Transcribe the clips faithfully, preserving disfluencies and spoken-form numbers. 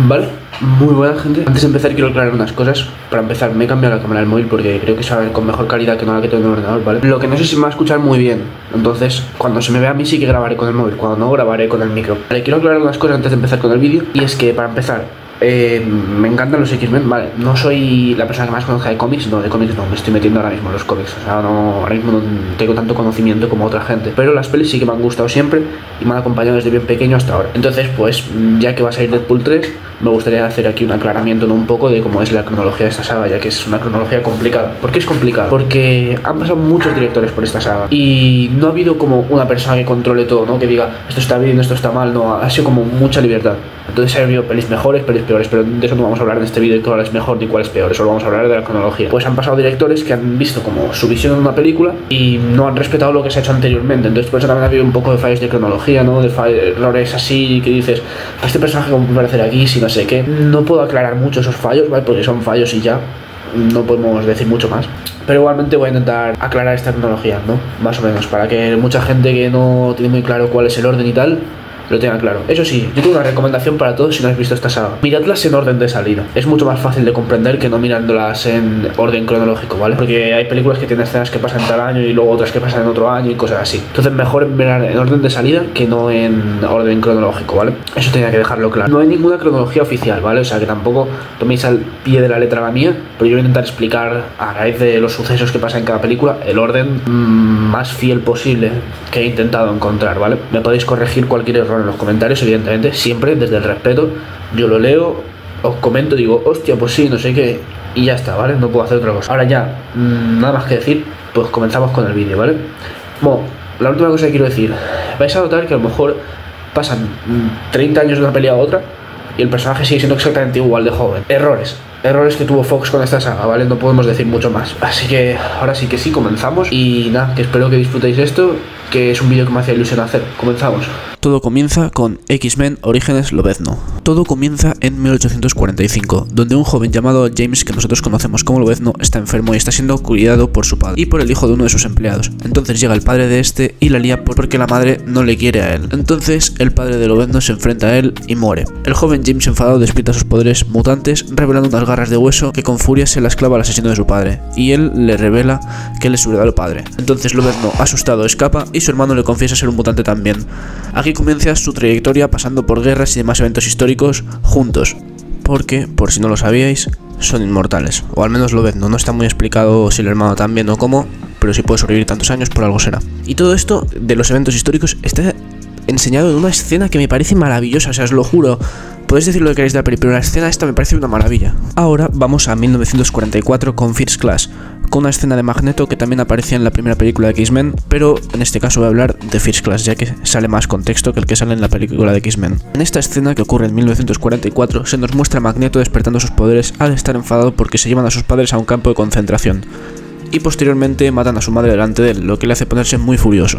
Vale, muy buena gente. Antes de empezar quiero aclarar unas cosas. Para empezar me he cambiado la cámara del móvil porque creo que se va a ver con mejor calidad que no la que tengo en el ordenador, ¿vale? Lo que no sé si me va a escuchar muy bien. Entonces, cuando se me vea a mí sí que grabaré con el móvil, cuando no grabaré con el micro. Vale, quiero aclarar unas cosas antes de empezar con el vídeo. Y es que para empezar, Eh, me encantan los X-Men, vale, no soy la persona que más conozca de cómics, no, de cómics no, me estoy metiendo ahora mismo en los cómics, o sea, no, ahora mismo no tengo tanto conocimiento como otra gente, pero las pelis sí que me han gustado siempre y me han acompañado desde bien pequeño hasta ahora. Entonces, pues, ya que va a salir Deadpool tres, me gustaría hacer aquí un aclaramiento, ¿no? Un poco de cómo es la cronología de esta saga, ya que es una cronología complicada. ¿Por qué es complicada? Porque han pasado muchos directores por esta saga y no ha habido como una persona que controle todo, ¿no? Que diga, esto está bien, esto está mal, no, ha sido como mucha libertad. Entonces ha habido pelis mejores, pelis peores, pero de eso no vamos a hablar en este vídeo, de cuál es mejor ni cuál es peor, solo vamos a hablar de la cronología. Pues han pasado directores que han visto como su visión de una película y no han respetado lo que se ha hecho anteriormente, entonces por eso también ha habido un poco de fallos de cronología, ¿no? De errores así que dices, este personaje como puede aparecer aquí, si no sé qué. No puedo aclarar mucho esos fallos, ¿vale? Porque son fallos y ya, no podemos decir mucho más. Pero igualmente voy a intentar aclarar esta cronología, ¿no? Más o menos, para que mucha gente que no tiene muy claro cuál es el orden y tal, lo tengan claro. Eso sí, yo tengo una recomendación para todos si no habéis visto esta saga. Miradlas en orden de salida. Es mucho más fácil de comprender que no mirándolas en orden cronológico, ¿vale? Porque hay películas que tienen escenas que pasan en tal año y luego otras que pasan en otro año y cosas así. Entonces mejor mirar en orden de salida que no en orden cronológico, ¿vale? Eso tenía que dejarlo claro. No hay ninguna cronología oficial, ¿vale? O sea que tampoco toméis al pie de la letra la mía, pero yo voy a intentar explicar a raíz de los sucesos que pasan en cada película el orden mmm, más fiel posible que he intentado encontrar, ¿vale? Me podéis corregir cualquier error en los comentarios, evidentemente, siempre desde el respeto. Yo lo leo, os comento, digo, hostia, pues sí, no sé qué, y ya está, ¿vale? No puedo hacer otra cosa. Ahora ya, mmm, nada más que decir, pues comenzamos con el vídeo, ¿vale? Bueno, la última cosa que quiero decir, vais a notar que a lo mejor pasan treinta años de una peli a otra y el personaje sigue siendo exactamente igual de joven. Errores. Errores que tuvo Fox con esta saga, ¿vale? No podemos decir mucho más. Así que ahora sí que sí, comenzamos. Y nada, que espero que disfrutéis esto, que es un vídeo que me hacía ilusión hacer. Comenzamos. Todo comienza con X-Men Orígenes Lobezno. Todo comienza en mil ochocientos cuarenta y cinco, donde un joven llamado James, que nosotros conocemos como Lobezno, está enfermo y está siendo cuidado por su padre y por el hijo de uno de sus empleados. Entonces llega el padre de este y la lía porque la madre no le quiere a él. Entonces el padre de Lobezno se enfrenta a él y muere. El joven James, enfadado, despierta sus poderes mutantes, revelando unas garras de hueso que con furia se las clava al asesino de su padre, y él le revela que él es su verdadero padre. Entonces Lobezno, asustado, escapa y su hermano le confiesa ser un mutante también. Aquí comienza su trayectoria pasando por guerras y demás eventos históricos juntos, porque, por si no lo sabíais, son inmortales, o al menos Lobezno. No está muy explicado si el hermano también o cómo, pero si puede sobrevivir tantos años por algo será. Y todo esto de los eventos históricos está enseñado en una escena que me parece maravillosa, o sea, os lo juro. Podéis decir lo que queréis de la peli, pero la escena esta me parece una maravilla. Ahora vamos a mil novecientos cuarenta y cuatro con First Class, con una escena de Magneto que también aparecía en la primera película de X-Men, pero en este caso voy a hablar de First Class, ya que sale más contexto que el que sale en la película de X-Men. En esta escena, que ocurre en mil novecientos cuarenta y cuatro, se nos muestra a Magneto despertando sus poderes al estar enfadado porque se llevan a sus padres a un campo de concentración, y posteriormente matan a su madre delante de él, lo que le hace ponerse muy furioso.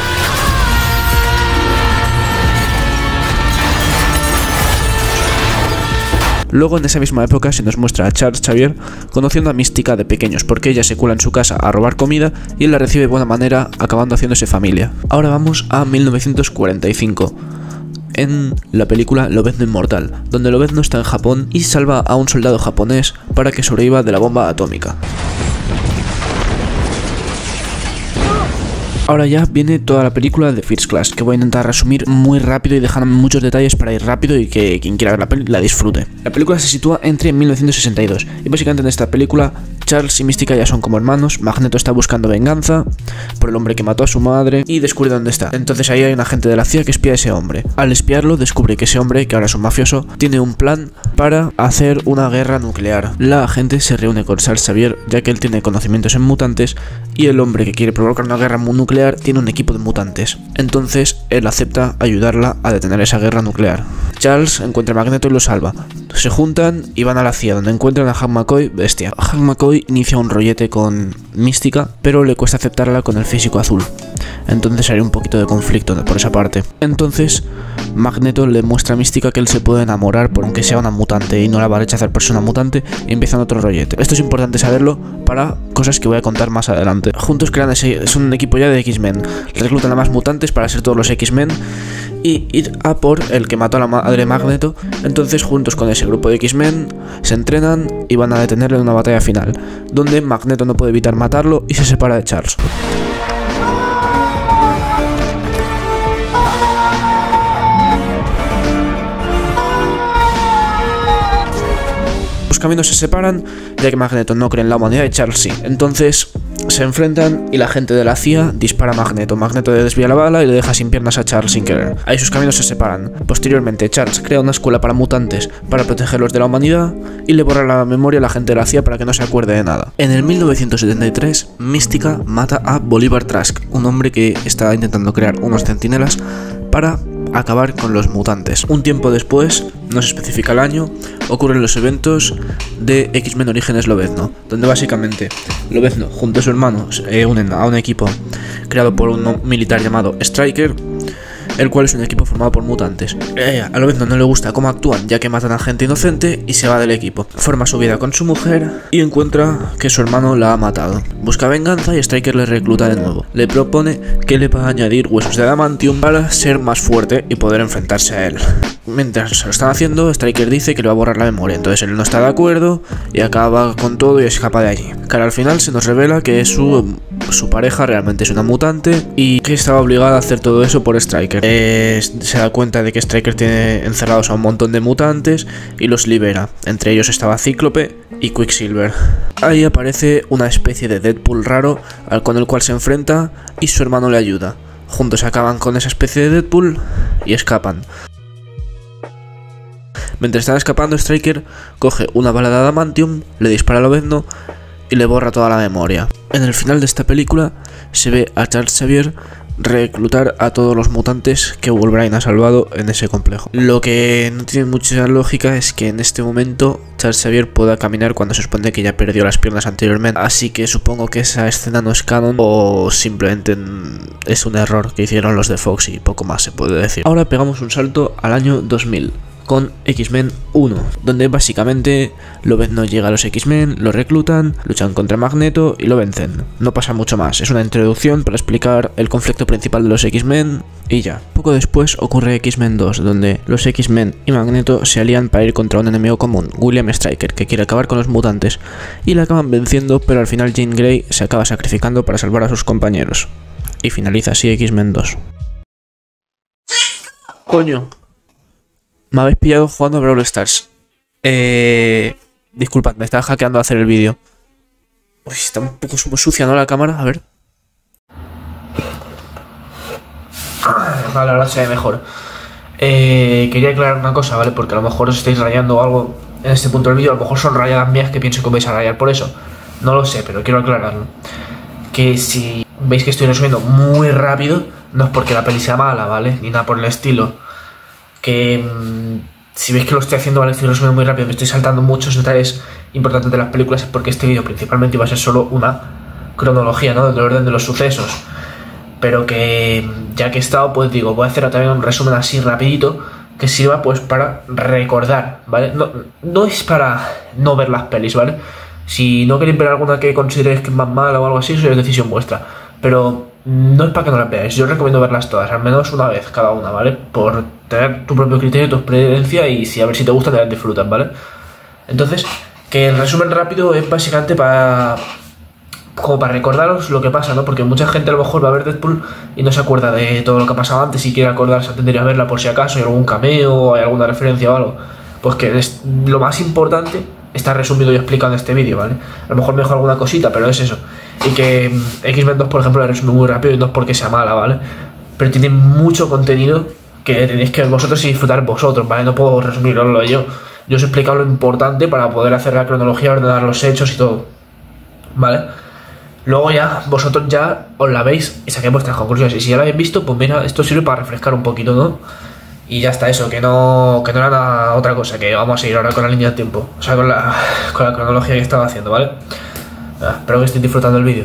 Luego, en esa misma época, se nos muestra a Charles Xavier conociendo a Mística de pequeños, porque ella se cuela en su casa a robar comida y él la recibe de buena manera, acabando haciéndose familia. Ahora vamos a mil novecientos cuarenta y cinco, en la película Lobezno Inmortal, donde Lobezno está en Japón y salva a un soldado japonés para que sobreviva de la bomba atómica. Ahora ya viene toda la película de First Class, que voy a intentar resumir muy rápido y dejar muchos detalles para ir rápido y que quien quiera ver la peli la disfrute. La película se sitúa entre mil novecientos sesenta y dos y básicamente en esta película Charles y Mística ya son como hermanos. Magneto está buscando venganza por el hombre que mató a su madre y descubre dónde está. Entonces ahí hay un agente de la C I A que espía a ese hombre. Al espiarlo descubre que ese hombre, que ahora es un mafioso, tiene un plan para hacer una guerra nuclear. La agente se reúne con Charles Xavier, ya que él tiene conocimientos en mutantes, y el hombre que quiere provocar una guerra nuclear tiene un equipo de mutantes. Entonces él acepta ayudarla a detener esa guerra nuclear. Charles encuentra a Magneto y lo salva. se juntan y van a la C I A, donde encuentran a Hank McCoy, bestia. Hank McCoy inicia un rollete con Mística, pero le cuesta aceptarla con el físico azul. Entonces hay un poquito de conflicto por esa parte. Entonces Magneto le muestra a Mística que él se puede enamorar por aunque sea una mutante y no la va a rechazar por ser una mutante, y empiezan otro rollete. Esto es importante saberlo para cosas que voy a contar más adelante. Juntos crean ese, es un equipo ya de X-Men. Reclutan a más mutantes para ser todos los X-Men y ir a por el que mató a la madre de Magneto. Entonces juntos con ese grupo de X-Men se entrenan y van a detenerle en una batalla final, donde Magneto no puede evitar matarlo y se separa de Charles. Los caminos se separan, ya que Magneto no cree en la humanidad y Charles sí. Entonces se enfrentan y la gente de la C I A dispara a Magneto. Magneto le desvía la bala y le deja sin piernas a Charles sin querer. Ahí sus caminos se separan. Posteriormente, Charles crea una escuela para mutantes para protegerlos de la humanidad y le borra la memoria a la gente de la C I A para que no se acuerde de nada. En el mil novecientos setenta y tres, Mística mata a Bolivar Trask, un hombre que está intentando crear unos centinelas para acabar con los mutantes. Un tiempo después, no se especifica el año, ocurren los eventos de X-Men Orígenes Lobezno, donde básicamente Lobezno junto a su hermano se unen a un equipo creado por un militar llamado Stryker, el cual es un equipo formado por mutantes. Eh, a Lobezno no le gusta cómo actúan, ya que matan a gente inocente, y se va del equipo. Forma su vida con su mujer y encuentra que su hermano la ha matado. Busca venganza y Stryker le recluta de nuevo. Le propone que le va a añadir huesos de adamantium para ser más fuerte y poder enfrentarse a él. Mientras se lo están haciendo, Stryker dice que le va a borrar la memoria, entonces él no está de acuerdo y acaba con todo y escapa de allí. Cara al final se nos revela que su, su pareja realmente es una mutante y que estaba obligada a hacer todo eso por Stryker. Eh, se da cuenta de que Stryker tiene encerrados a un montón de mutantes y los libera. Entre ellos estaba Cíclope y Quicksilver. Ahí aparece una especie de Deadpool raro al con el cual se enfrenta y su hermano le ayuda. Juntos acaban con esa especie de Deadpool y escapan. Mientras están escapando, Stryker coge una bala de adamantium, le dispara a Lobezno y le borra toda la memoria. En el final de esta película se ve a Charles Xavier reclutar a todos los mutantes que Wolverine ha salvado en ese complejo. Lo que no tiene mucha lógica es que en este momento Charles Xavier pueda caminar cuando se supone que ya perdió las piernas anteriormente, así que supongo que esa escena no es canon o simplemente es un error que hicieron los de Fox y poco más se puede decir. Ahora pegamos un salto al año dos mil. Con X-Men uno, donde básicamente Lobezno llega a los X-Men, lo reclutan, luchan contra Magneto y lo vencen. No pasa mucho más, es una introducción para explicar el conflicto principal de los X-Men y ya. Poco después ocurre X-Men dos, donde los X-Men y Magneto se alían para ir contra un enemigo común, William Stryker, que quiere acabar con los mutantes, y la acaban venciendo, pero al final Jean Grey se acaba sacrificando para salvar a sus compañeros. Y finaliza así X-Men dos. Coño. Me habéis pillado jugando a Brawl Stars. Eh... Disculpad, me estaba hackeando a hacer el vídeo. Uy, está un poco sucia, ¿no? La cámara, a ver. Vale, ahora se ve mejor. Eh, quería aclarar una cosa, ¿vale? Porque a lo mejor os estáis rayando algo en este punto del vídeo. A lo mejor son rayadas mías que pienso que os vais a rayar por eso. No lo sé, pero quiero aclararlo. Que si veis que estoy resumiendo muy rápido, no es porque la peli sea mala, ¿vale? Ni nada por el estilo. Que mmm, si veis que lo estoy haciendo, vale, estoy resumiendo muy rápido, me estoy saltando muchos detalles importantes de las películas, es porque este vídeo principalmente iba a ser solo una cronología, ¿no? Del orden de los sucesos. Pero que ya que he estado, pues digo, voy a hacer también un resumen así rapidito que sirva pues para recordar, ¿vale? No, no es para no ver las pelis, ¿vale? Si no queréis ver alguna que consideréis que es más mala o algo así, eso es decisión vuestra. Pero no es para que no las veáis, yo os recomiendo verlas todas, al menos una vez cada una, ¿vale? Por tener tu propio criterio, tu experiencia y si a ver si te gusta, te las disfrutas, ¿vale? Entonces, que el resumen rápido es básicamente para... como para recordaros lo que pasa, ¿no? Porque mucha gente a lo mejor va a ver Deadpool y no se acuerda de todo lo que ha pasado antes y quiere acordarse, tendría que verla por si acaso hay algún cameo o hay alguna referencia o algo. Pues que es lo más importante está resumido y explicado en este vídeo, ¿vale? A lo mejor me dejo alguna cosita, pero es eso. Y que X-Men dos, por ejemplo, la resumo muy rápido y no es porque sea mala, ¿vale? Pero tiene mucho contenido que tenéis que ver vosotros y disfrutar vosotros, ¿vale? No puedo resumirlo yo. Yo os he explicado lo importante para poder hacer la cronología, ordenar los hechos y todo, ¿vale? Luego ya, vosotros ya os la veis y saquéis vuestras conclusiones. Y si ya la habéis visto, pues mira, esto sirve para refrescar un poquito, ¿no? Y ya está, eso, que no, que no era nada otra cosa, que vamos a ir ahora con la línea del tiempo, o sea, con la, con la cronología que estaba haciendo, ¿vale? Ah, espero que estéis disfrutando el vídeo.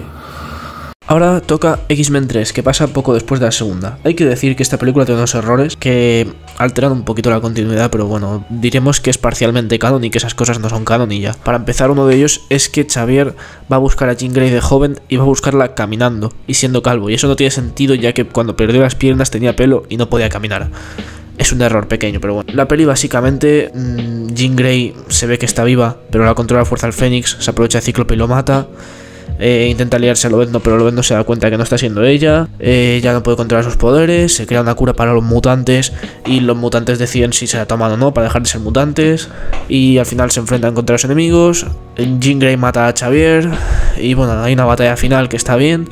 Ahora toca X-Men tres, que pasa poco después de la segunda. Hay que decir que esta película tiene unos errores que alteran un poquito la continuidad, pero bueno, diremos que es parcialmente canon y que esas cosas no son canon y ya. Para empezar, uno de ellos es que Xavier va a buscar a Jean Grey de joven y va a buscarla caminando y siendo calvo, y eso no tiene sentido ya que cuando perdió las piernas tenía pelo y no podía caminar. Es un error pequeño, pero bueno. La peli básicamente, mmm, Jean Grey se ve que está viva, pero la controla la fuerza del Fénix, se aprovecha de Cíclope y lo mata. Eh, intenta liarse a Lobezno, pero Lobezno se da cuenta que no está siendo ella. Eh, ya no puede controlar sus poderes. Se crea una cura para los mutantes y los mutantes deciden si se la toman o no para dejar de ser mutantes. Y al final se enfrentan contra los enemigos. Jean Grey mata a Xavier. Y bueno, hay una batalla final que está bien,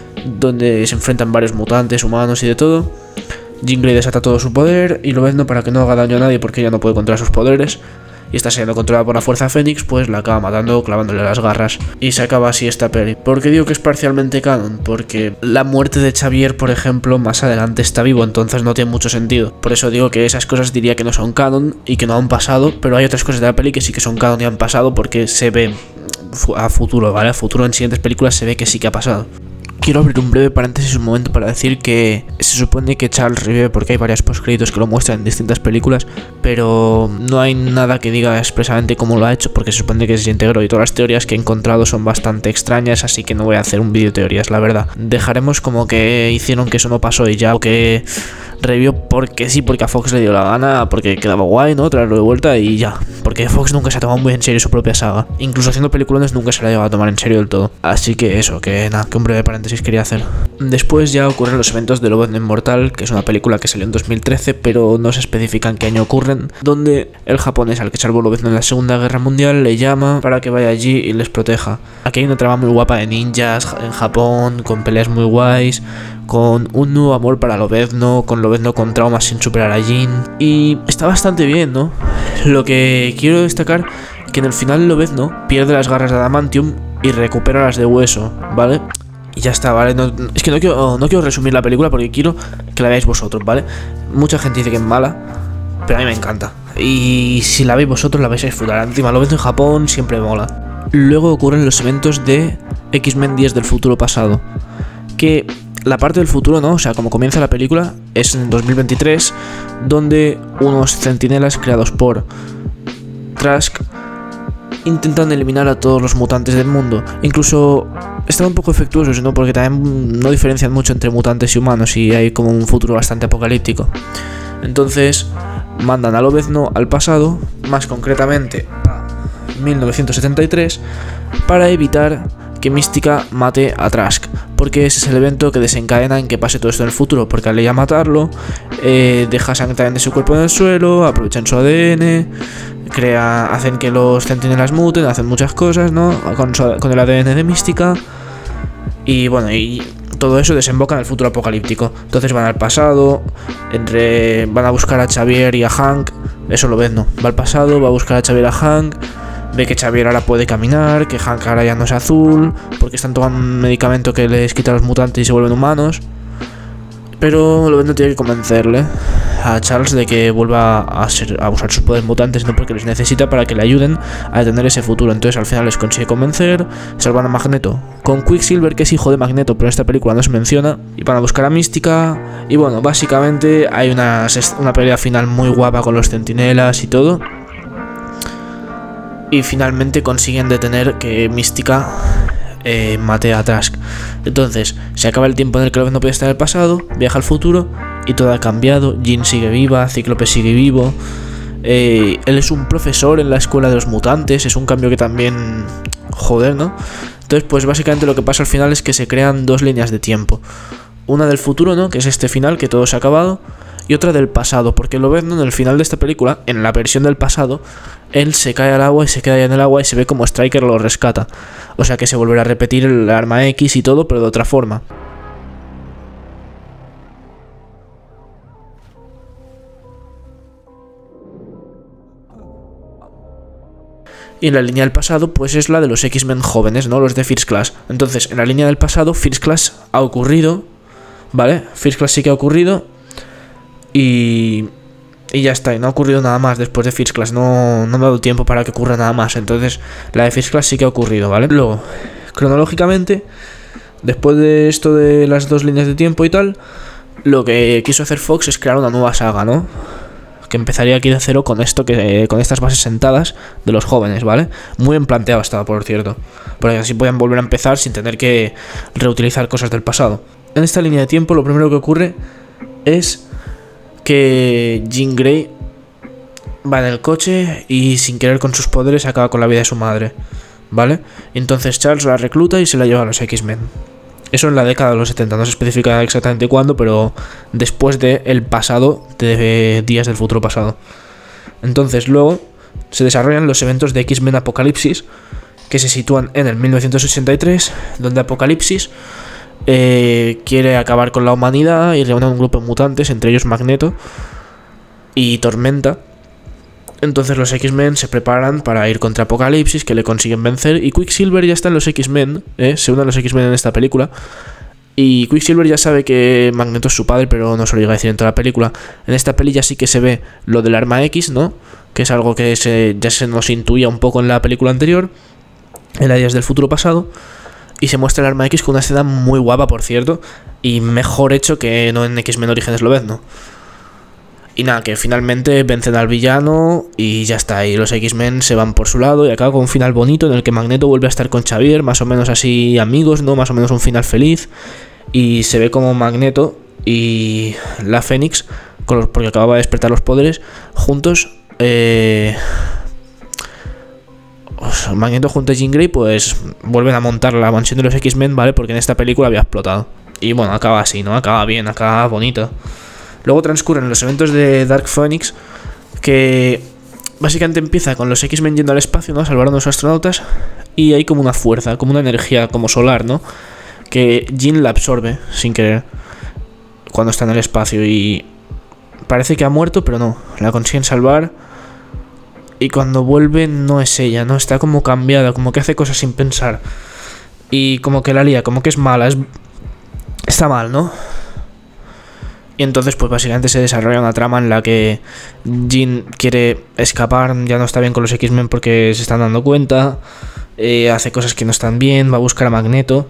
donde se enfrentan varios mutantes, humanos y de todo. Jean Grey desata todo su poder y Lobezno, para que no haga daño a nadie porque ella no puede controlar sus poderes y está siendo controlada por la fuerza Fénix, pues la acaba matando clavándole las garras. Y se acaba así esta peli. ¿Por qué digo que es parcialmente canon? Porque la muerte de Xavier, por ejemplo, más adelante está vivo, entonces no tiene mucho sentido. Por eso digo que esas cosas diría que no son canon y que no han pasado, pero hay otras cosas de la peli que sí que son canon y han pasado porque se ve a futuro, ¿vale? A futuro en siguientes películas se ve que sí que ha pasado. Quiero abrir un breve paréntesis un momento para decir que se supone que Charles revive porque hay varios postcréditos que lo muestran en distintas películas, pero no hay nada que diga expresamente cómo lo ha hecho porque se supone que se integró y todas las teorías que he encontrado son bastante extrañas, así que no voy a hacer un vídeo de teorías, la verdad. Dejaremos como que hicieron que eso no pasó y ya, o que revivió porque sí, porque a Fox le dio la gana, porque quedaba guay, ¿no? Traerlo de vuelta y ya. Porque Fox nunca se ha tomado muy en serio su propia saga. Incluso haciendo peliculones nunca se la ha llegado a tomar en serio del todo. Así que eso, que nada, que un breve paréntesis quería hacer. Después ya ocurren los eventos de Lobezno Inmortal, que es una película que salió en dos mil trece, pero no se especifica en qué año ocurren, donde el japonés al que salvó Lobezno en la Segunda Guerra Mundial le llama para que vaya allí y les proteja. Aquí hay una trama muy guapa de ninjas en Japón, con peleas muy guays, con un nuevo amor para Lobezno, con Lobezno con traumas sin superar a Jean, y está bastante bien, ¿no? Lo que quiero destacar que en el final Lobezno pierde las garras de adamantium y recupera las de hueso, ¿vale? Y ya está, ¿vale? No, es que no quiero, no quiero resumir la película porque quiero que la veáis vosotros, ¿vale? Mucha gente dice que es mala, pero a mí me encanta. Y si la veis vosotros la vais a disfrutar. Encima Lobezno en Japón siempre mola. Luego ocurren los eventos de X-Men Días del Futuro Pasado, que la parte del futuro, ¿no? O sea, como comienza la película, es en dos mil veintitrés, donde unos centinelas creados por Trask intentan eliminar a todos los mutantes del mundo. Incluso están un poco defectuosos, ¿no? Porque también no diferencian mucho entre mutantes y humanos y hay como un futuro bastante apocalíptico. Entonces mandan a Lobezno al pasado, más concretamente a mil novecientos setenta y tres, para evitar que Mística mate a Trask, porque ese es el evento que desencadena en que pase todo esto en el futuro, porque al ella matarlo, eh, deja sangre también de su cuerpo en el suelo, aprovechan su A D N, crea, hacen que los centinelas muten, hacen muchas cosas, ¿no? Con, su, con el A D N de Mística, y bueno, y todo eso desemboca en el futuro apocalíptico. Entonces van al pasado, entre van a buscar a Xavier y a Hank, eso lo ves, ¿no? Va al pasado, va a buscar a Xavier y a Hank, ve que Xavier ahora puede caminar, que Hank ahora ya no es azul, porque están tomando un medicamento que les quita a los mutantes y se vuelven humanos. Pero Lobezno tiene que convencerle a Charles de que vuelva a, ser, a usar sus poderes mutantes, no porque les necesita, para que le ayuden a detener ese futuro. Entonces al final les consigue convencer, salvan a Magneto con Quicksilver, que es hijo de Magneto, pero en esta película no se menciona, y van a buscar a Mística. Y bueno, básicamente hay una, una pelea final muy guapa con los centinelas y todo. Y finalmente consiguen detener que Mística eh, mate a Trask. Entonces se acaba el tiempo en el que Lobezno puede estar en el pasado, viaja al futuro y todo ha cambiado. Jean sigue viva, Cíclope sigue vivo, eh, él es un profesor en la escuela de los mutantes. Es un cambio que también, joder, ¿no? Entonces pues básicamente lo que pasa al final es que se crean dos líneas de tiempo. Una del futuro, ¿no? Que es este final, que todo se ha acabado. Y otra del pasado, porque Lobezno en el final de esta película, en la versión del pasado, él se cae al agua y se queda ahí en el agua y se ve como Stryker lo rescata. O sea que se volverá a repetir el arma X y todo, pero de otra forma. Y en la línea del pasado, pues es la de los X-Men jóvenes, ¿no? Los de First Class. Entonces, en la línea del pasado, First Class ha ocurrido, ¿vale? First Class sí que ha ocurrido. Y Y ya está, y no ha ocurrido nada más después de First Class, no, no me ha dado tiempo para que ocurra nada más. Entonces la de First Class sí que ha ocurrido, ¿vale? Luego, cronológicamente, después de esto de las dos líneas de tiempo y tal, lo que quiso hacer Fox es crear una nueva saga, ¿no? Que empezaría aquí de cero con esto, que con estas bases sentadas de los jóvenes, ¿vale? Muy bien planteado estaba, por cierto, porque así podían volver a empezar sin tener que reutilizar cosas del pasado. En esta línea de tiempo lo primero que ocurre es que Jean Grey va en el coche y sin querer con sus poderes acaba con la vida de su madre, ¿vale? Entonces Charles la recluta y se la lleva a los X-Men. Eso en la década de los setenta, no se especifica exactamente cuándo, pero después del pasado de Días del Futuro Pasado. Entonces luego se desarrollan los eventos de X-Men Apocalipsis, que se sitúan en el mil novecientos ochenta y tres, donde Apocalipsis eh, quiere acabar con la humanidad y reúne a un grupo de mutantes, entre ellos Magneto y Tormenta. Entonces los X-Men se preparan para ir contra Apocalipsis, que le consiguen vencer, y Quicksilver ya está en los X-Men, ¿eh? Se unen a los X-Men en esta película, y Quicksilver ya sabe que Magneto es su padre, pero no se lo llega a decir en toda la película. En esta peli ya sí que se ve lo del arma X, ¿no? Que es algo que se, ya se nos intuía un poco en la película anterior, en la Días del Futuro Pasado, y se muestra el arma X con una escena muy guapa, por cierto, y mejor hecho que no en X-Men Orígenes Lobezno. Y nada, que finalmente vencen al villano y ya está. Y los X-Men se van por su lado y acaba con un final bonito en el que Magneto vuelve a estar con Xavier, más o menos así amigos, ¿no? Más o menos un final feliz. Y se ve como Magneto y la Fénix, con los, porque acababa de despertar los poderes, juntos... Eh, Magneto junto a Jean Grey pues vuelven a montar la mansión de los X-Men, ¿vale? Porque en esta película había explotado. Y bueno, acaba así, ¿no? Acaba bien, acaba bonito. Luego transcurren los eventos de Dark Phoenix, que básicamente empieza con los X-Men yendo al espacio, ¿no? Salvaron a los astronautas, y hay como una fuerza, como una energía como solar, ¿no? Que Jean la absorbe sin querer cuando está en el espacio y parece que ha muerto, pero no, la consiguen salvar. Y cuando vuelve no es ella, ¿no? Está como cambiada, como que hace cosas sin pensar. Y como que la lía, como que es mala, es... está mal, ¿no? Y entonces pues básicamente se desarrolla una trama en la que Jean quiere escapar, ya no está bien con los X-Men porque se están dando cuenta, eh, hace cosas que no están bien, va a buscar a Magneto,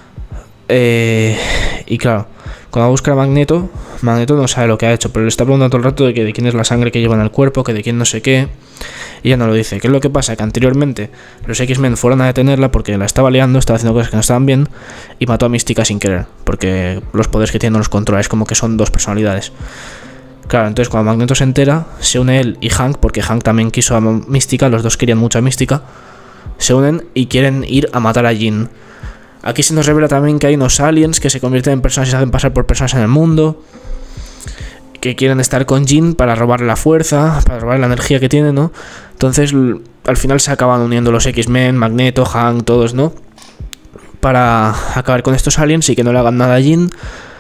eh, y claro, cuando va a buscar a Magneto, Magneto no sabe lo que ha hecho, pero le está preguntando todo el rato de, que de quién es la sangre que lleva en el cuerpo, que de quién no sé qué, y ya no lo dice. ¿Qué es lo que pasa? Que anteriormente los X-Men fueron a detenerla porque la estaba liando, estaba haciendo cosas que no estaban bien, y mató a Mística sin querer, porque los poderes que tiene no los controla, es como que son dos personalidades. Claro, entonces cuando Magneto se entera, se une él y Hank, porque Hank también quiso a Mística, los dos querían mucho a Mística, se unen y quieren ir a matar a Jean. Aquí se nos revela también que hay unos aliens que se convierten en personas y se hacen pasar por personas en el mundo, que quieren estar con Jean para robarle la fuerza, para robarle la energía que tiene, ¿no? Entonces, al final se acaban uniendo los X-Men, Magneto, Hank, todos, ¿no? Para acabar con estos aliens y que no le hagan nada a Jean.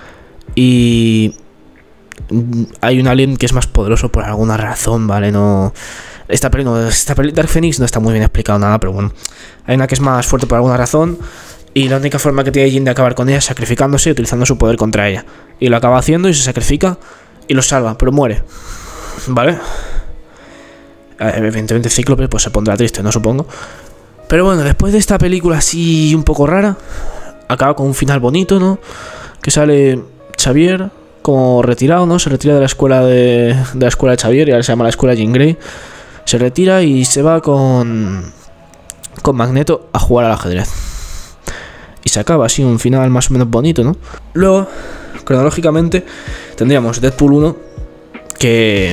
Y hay un alien que es más poderoso por alguna razón, ¿vale? No... Esta peli, no, esta peli Dark Phoenix no está muy bien explicado nada, pero bueno. Hay una que es más fuerte por alguna razón. Y la única forma que tiene Jean de acabar con ella es sacrificándose y utilizando su poder contra ella. Y lo acaba haciendo y se sacrifica y lo salva, pero muere, ¿vale? Evidentemente Cíclope pues se pondrá triste, no supongo. Pero bueno, después de esta película así un poco rara, acaba con un final bonito, ¿no? Que sale Xavier como retirado, ¿no? Se retira de la escuela de, de la escuela de Xavier, y ahora se llama la escuela Jean Grey. Se retira y se va con con Magneto a jugar al ajedrez. Y se acaba así un final más o menos bonito, ¿no? Luego, cronológicamente, tendríamos Deadpool uno, que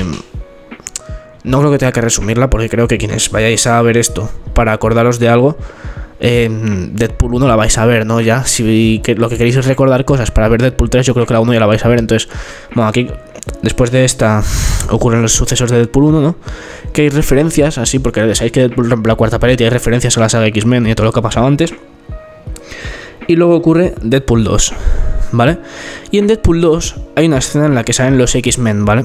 no creo que tenga que resumirla, porque creo que quienes vayáis a ver esto para acordaros de algo, eh, Deadpool uno la vais a ver, ¿no? Ya, si que lo que queréis es recordar cosas para ver Deadpool tres, yo creo que la uno ya la vais a ver. Entonces, bueno, aquí, después de esta, ocurren los sucesos de Deadpool uno, ¿no? Que hay referencias, así, porque sabéis que Deadpool rompe la cuarta pared y hay referencias a la saga X-Men y a todo lo que ha pasado antes. Y luego ocurre Deadpool dos, ¿vale? Y en Deadpool dos hay una escena en la que salen los X-Men, ¿vale?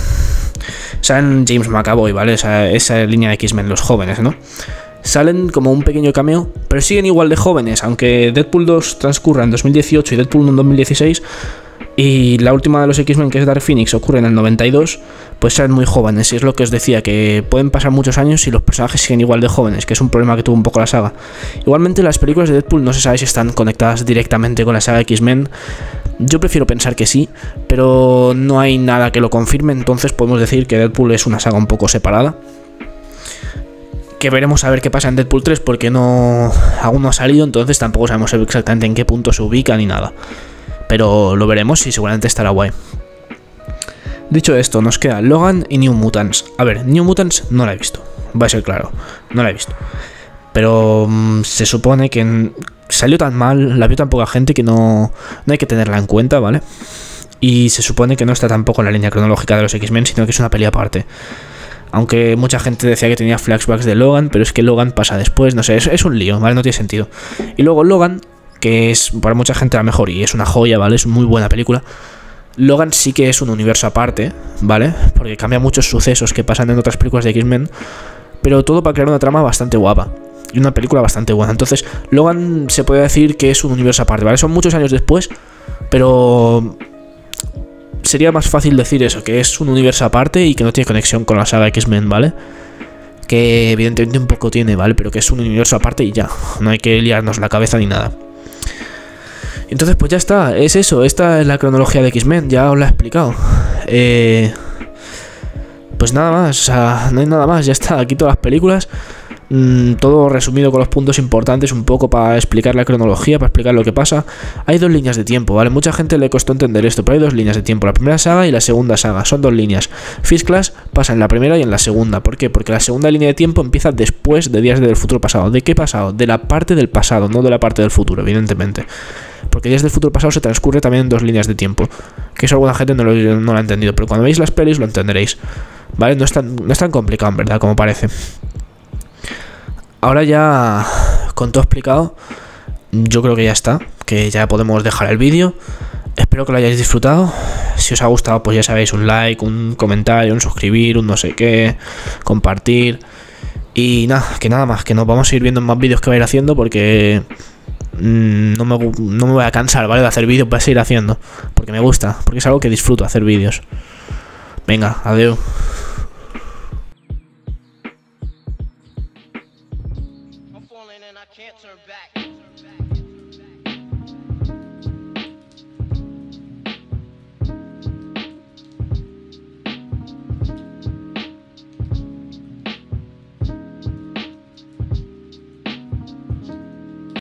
Salen James McAvoy, ¿vale? Esa, esa línea de X-Men, los jóvenes, ¿no? Salen como un pequeño cameo, pero siguen igual de jóvenes. Aunque Deadpool dos transcurra en dos mil dieciocho y Deadpool uno en dos mil dieciséis, Y la última de los X-Men, que es Dark Phoenix, ocurre en el noventa y dos, pues sean muy jóvenes, y es lo que os decía, que pueden pasar muchos años y los personajes siguen igual de jóvenes, que es un problema que tuvo un poco la saga. Igualmente las películas de Deadpool no se sabe si están conectadas directamente con la saga X-Men. Yo prefiero pensar que sí, pero no hay nada que lo confirme, entonces podemos decir que Deadpool es una saga un poco separada. Que veremos a ver qué pasa en Deadpool tres, porque no aún no ha salido, entonces tampoco sabemos exactamente en qué punto se ubica ni nada. Pero lo veremos y seguramente estará guay. Dicho esto, nos queda Logan y New Mutants. A ver, New Mutants no la he visto, va a ser claro, no la he visto. Pero mmm, se supone que salió tan mal, la vio tan poca gente que no, no hay que tenerla en cuenta, ¿vale? Y se supone que no está tampoco en la línea cronológica de los X-Men, sino que es una peli aparte. Aunque mucha gente decía que tenía flashbacks de Logan, pero es que Logan pasa después, no sé, es, es un lío, ¿vale? No tiene sentido. Y luego Logan, que es para mucha gente la mejor y es una joya, ¿vale? Es una muy buena película. Logan sí que es un universo aparte, ¿vale? Porque cambia muchos sucesos que pasan en otras películas de X-Men, pero todo para crear una trama bastante guapa y una película bastante buena. Entonces, Logan se puede decir que es un universo aparte, ¿vale? Son muchos años después, pero sería más fácil decir eso, que es un universo aparte y que no tiene conexión con la saga X-Men, ¿vale? Que evidentemente un poco tiene, ¿vale? Pero que es un universo aparte y ya, no hay que liarnos la cabeza ni nada. Entonces pues ya está, es eso, esta es la cronología de X-Men, ya os la he explicado. Eh, pues nada más, o sea, no hay nada más, ya está, aquí todas las películas, mmm, todo resumido con los puntos importantes un poco para explicar la cronología, para explicar lo que pasa. Hay dos líneas de tiempo, ¿vale? Mucha gente le costó entender esto, pero hay dos líneas de tiempo, la primera saga y la segunda saga, son dos líneas. First Class pasa en la primera y en la segunda, ¿por qué? Porque la segunda línea de tiempo empieza después de Días del Futuro Pasado. ¿De qué pasado? De la parte del pasado, no de la parte del futuro, evidentemente. Porque Días del Futuro Pasado se transcurre también en dos líneas de tiempo, que eso alguna gente no lo, no lo ha entendido, pero cuando veáis las pelis lo entenderéis, ¿vale? No es tan, no es tan complicado, en verdad, como parece. Ahora ya, con todo explicado, yo creo que ya está, que ya podemos dejar el vídeo. Espero que lo hayáis disfrutado. Si os ha gustado, pues ya sabéis, un like, un comentario, un suscribir, un no sé qué, compartir. Y nada, que nada más, que nos vamos a ir viendo en más vídeos que voy a ir haciendo, porque No me, no me voy a cansar, ¿vale? De hacer vídeos, voy a seguir haciendo, porque me gusta, porque es algo que disfruto, hacer vídeos. Venga, adiós.